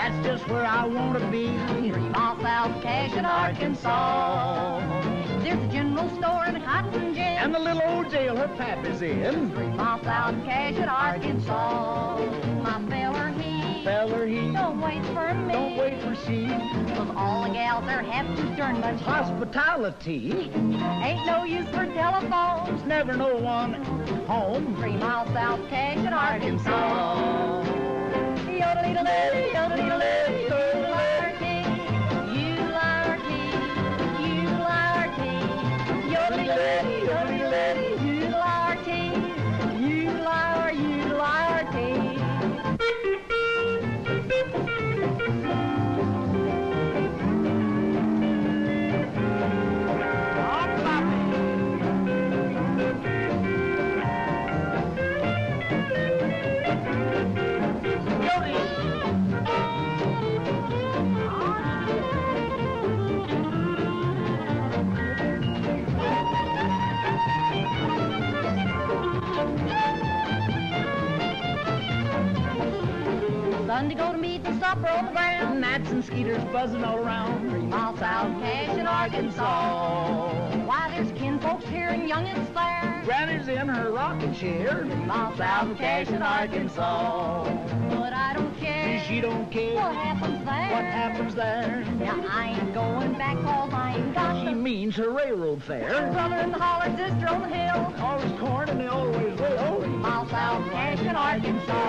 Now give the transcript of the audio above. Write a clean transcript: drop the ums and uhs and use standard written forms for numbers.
That's just where I want to be. 3 miles south, Cache in Arkansas. There's a general store and a cotton gin. And the little old jail her pap is in. 3 miles south, Cache in Arkansas. My feller, he don't wait for me. Don't wait for she. 'Cause all the gals there have too darn much hospitality. Ain't no use for telephones. Never no one home. 3 miles south, Cache in Arkansas. Yodelee-delee, yodelee-delee, yodelee-larty, yodelee-larty, yodelee-larty, yodelee-delee, yodelee-delee, yodelee-larty, yodelee-larty. Sunday go to meet and supper on the ground. Gnats and skeeters buzzing all around. 3 miles south, Cache in Arkansas. Why, there's kinfolks here and youngins there. Granny's in her rocking chair. 3 miles south, Cache in Arkansas. But I don't care. She don't care. What happens there? What happens there? Now I ain't going back 'cause I ain't got She the means her railroad fare. brother in the holler, sister on the hill. Always corn and they always will. 3 miles south, Cache in Arkansas.